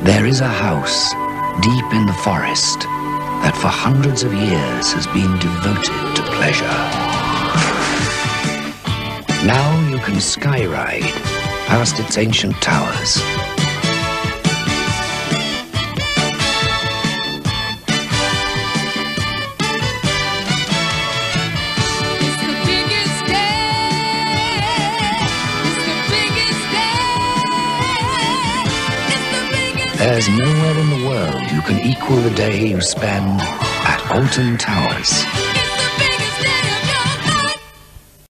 There is a house deep in the forest that for hundreds of years has been devoted to pleasure. Now you can skyride past its ancient towers. There's nowhere in the world you can equal the day you spend at Alton Towers.